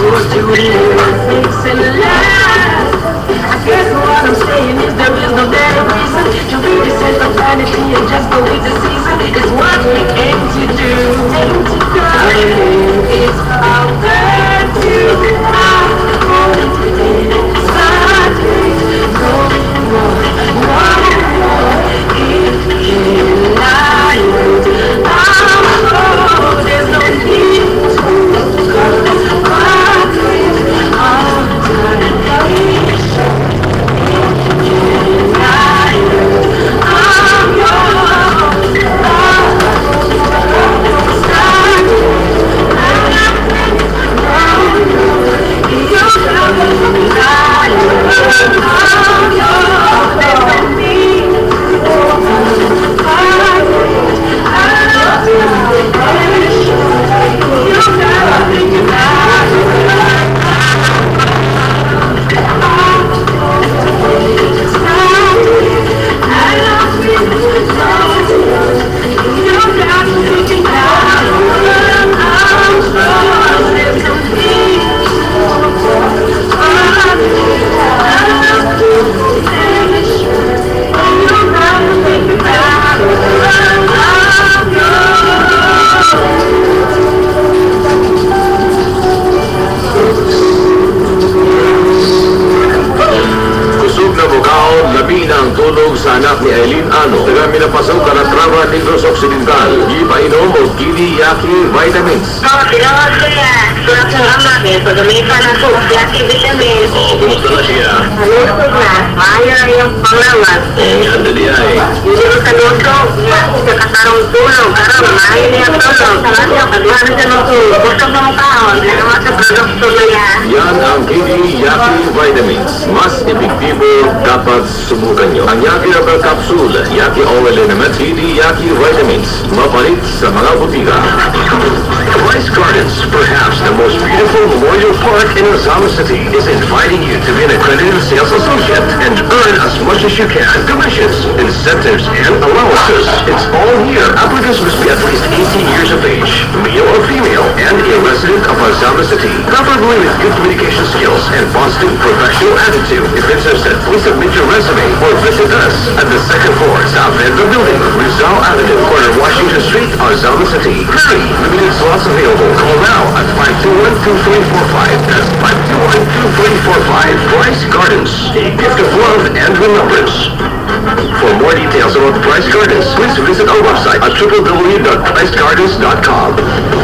anak ni Eileen Ano, taga Minapasong Calatrava, Negros Occidental. Ipainom o Kili Yaki Vitamins. Kailangan siya. Sulat ng ama, pagamitan ako, yaki vitamins. Kumusta na siya? Nalusog na, maayo yung panglawas. Andali ay. Hindi mo kanusog, sa kasarong tulog, karang maayo niya tulog. Salamat yung kagawa na siya ng tulog. Gusto ng taon, naman sa produkto na yan. Yan ang Kili Yaki Vitamins. Mas epektibo dapat subukan nyo. Ang Yaki Herbal Capsule, Yaki Oil Element, Kili Yaki Vitamins. Mapalit sa mga butika. Rice Gardens, perhaps the most beautiful memorial park in Rizal City, is inviting you to be an accredited sales associate and earn as much as you can. Commissions, incentives, and allowances. It's all here. Applicants must be at least 18 years of age, male or female, and a resident of Rizal City, preferably with good communication skills and positive professional attitude. If interested, please submit your resume or visit us at the second floor, South End of the building, Rizal Avenue, corner Washington Street, Rizal City. Hurry! Limited slots available. Call now at 521-2345. That's 521-2345. Price Gardens, a gift of love and remembrance. For more details about Price Gardens, please visit our website at www.pricegardens.com.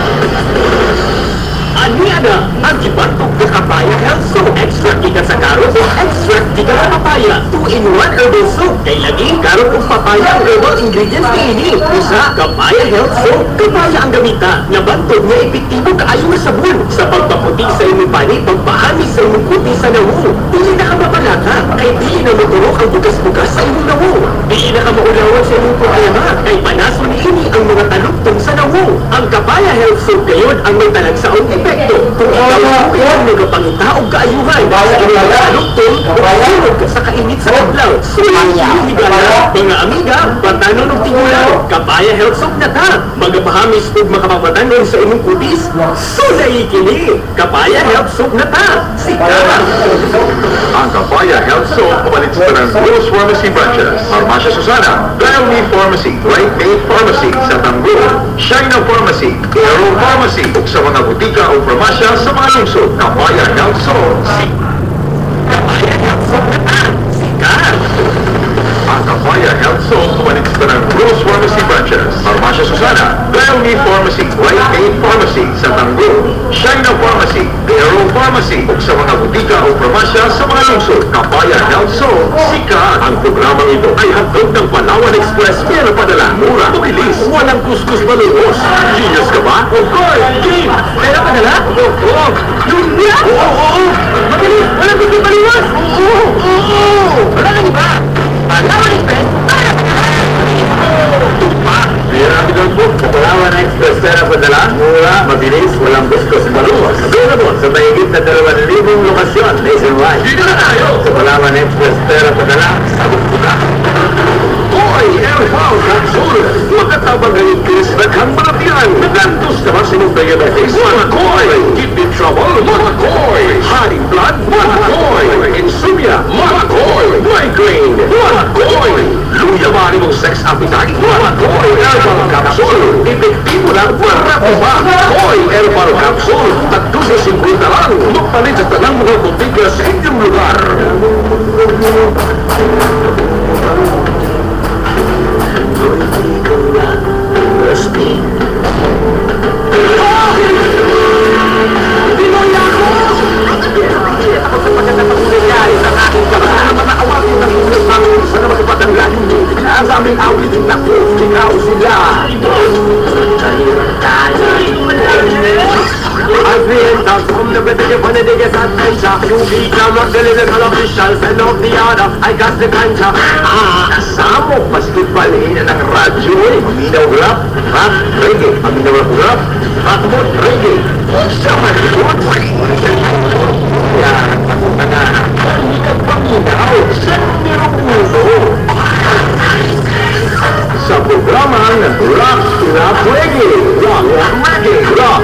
Aniada, ang ibantog na papaya health soap. Extra giga sa karot o extra giga sa papaya. 2-in-1 herbal soap. Kay laging karot o papaya ang herbal ingredients ni ini. Isa, kapaya health soap. Kapaya ang gamita. Nabantog na epektibo kaayo na sabon. Sa pagpaputi sa imong pani, pagpahami sa imong kuti sa nawo. Dili na ka mapalaka. Kay dili na maturok ang bugas-bugas sa imong nawo. Dili na ka maulawan sa imong problema. Kay panaso ni ini ang mga talugtong sa nawo. Ang kapaya health soap gayon ang may talagsaong epekto. Kung ikaw ang nagapangita o kaayuhan sa inyong talugtong o kasunod ka sa kainit sa adlaw. Sulit yung higala, mga amiga, patanon o tigulan. Kapaya health soap na ta. Magapahamis o makapapatanon sa inyong kutis. Sunay kini. Kapaya health soap na ta. Sika! Ang Kapaya Health Soap palit sa ng Rose Pharmacy branches. Farmacia Susana, Dial Me Pharmacy, Right Aid Pharmacy, sa Tanggol, China Pharmacy, Aero Pharmacy, ug sa mga butika o farmasya sa mga lungsod. Kapaya Health Soap. Kapaya health soap na ta. Sika! Ang Kapaya Health Soap palit sa ng Rose Pharmacy branches. Farmacia Susana, Dial Me Pharmacy, Right Aid Pharmacy, sa Tanggol, China Pharmacy, Aero Pharmacy, ug sa mga butika o farmasya sa mga lungsod. Kapaya Health Soap. Sika! Ang programang ito ay handog ng Palawan Express. Pero padala, mura, mabilis, walang kuskus malulos. Genius ka ba? Of course! Game! Pera padala? Oo! Lumbia? Oo! Mabilis! Walang gusto paliwas! Oo! Wala ka iba! Palawan Express! Para padala! Tupa! Pinarami ng book sa Palawan Express. Pera padala, mura, mabilis, walang kuskus malulos. Available sa mahigit na 2,000 lokasyon nationwide. Dito na tayo! Sa Palawan Express, pera padala, sabog buka. Hoy, Airpower Capsule! Makatabang ngayon kinis naghang malatian. Naglantos naman sinong diabetes. Mga koy! Keep in trouble, mga koy! Joy Herbal Capsule, 350 lang. Magpalit sa tanang mga botiga sa inyong lugar. Pinoy ako! Ako sa pagkakataong nangyari sa aking kabahan na makaawagin ng ulit ng isa na magpatanglan. Sa aming awit na ikaw sila. Adrienta, kom na betige panedige sa tencha. Yung kita magdalinig al official, fan of the other, I got the cancha. Kasama, basketballin ng radyo eh. Aminaw rap, rap, reggae. Aminaw rap, rap mo, reggae. Sa malikot, yan, ako na. Hindi ka paminaw, sa nirong mundo. Sa programang Rock, Rap, Reggae, Rock, Reggae, Rock,